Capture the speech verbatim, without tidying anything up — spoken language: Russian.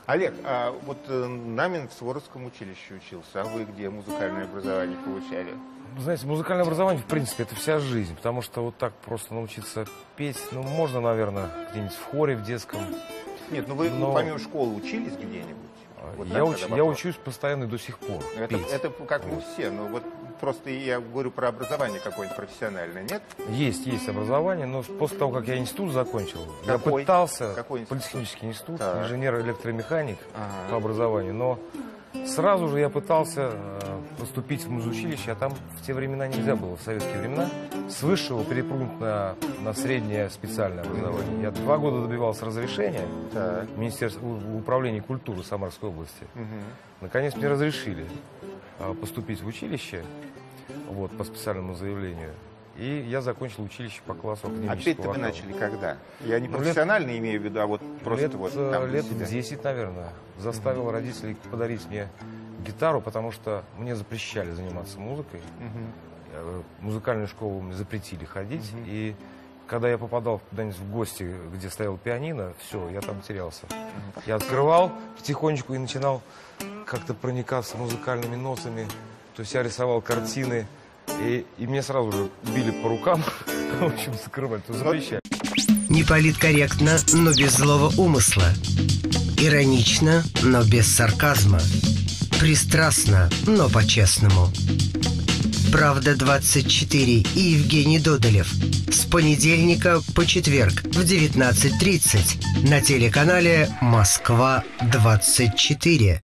Олег, а вот э, Намин в Суворовском училище учился, а вы где музыкальное образование получали? Знаете, музыкальное образование, в принципе, это вся жизнь, потому что вот так просто научиться петь, ну, можно, наверное, где-нибудь в хоре, в детском. Нет, ну вы Но... помимо школы учились где-нибудь? Вот я, уч... я учусь постоянно до сих пор. Это, это как у всех, но вот просто я говорю про образование какое-нибудь профессиональное, нет? Есть, есть образование, но после того, как я институт закончил, Какой? я пытался, Какой институт? политехнический институт, Так. инженер-электромеханик Ага. по образованию, но сразу же я пытался э, поступить в музучилище, а там в те времена нельзя было, в советские времена, с высшего перепрыгнуть на, на среднее специальное образование. Я два года добивался разрешения Так. в Министерстве в управлении культуры Самарской области. Угу. Наконец мне разрешили э, поступить в училище, вот, по специальному заявлению. И я закончил училище по классу А академического петь-то вы вокала. начали когда? Я не Ну, профессионально лет... имею в виду, а вот просто лет, вот там лет для себя. десять, наверное, заставил родителей подарить мне гитару, потому что мне запрещали заниматься музыкой. Угу. В музыкальную школу мне запретили ходить. Угу. И когда я попадал куда-нибудь в гости, где стоял пианино, все, я там терялся. Угу. Я открывал потихонечку и начинал как-то проникаться музыкальными нотами. То есть я рисовал картины, и, и мне сразу же били по рукам, в общем, закрывали, то запрещали. Не политкорректно, но без злого умысла. Иронично, но без сарказма. Пристрастно, но по-честному. «Правда двадцать четыре» и Евгений Додолев. С понедельника по четверг в девятнадцать тридцать на телеканале «Москва двадцать четыре».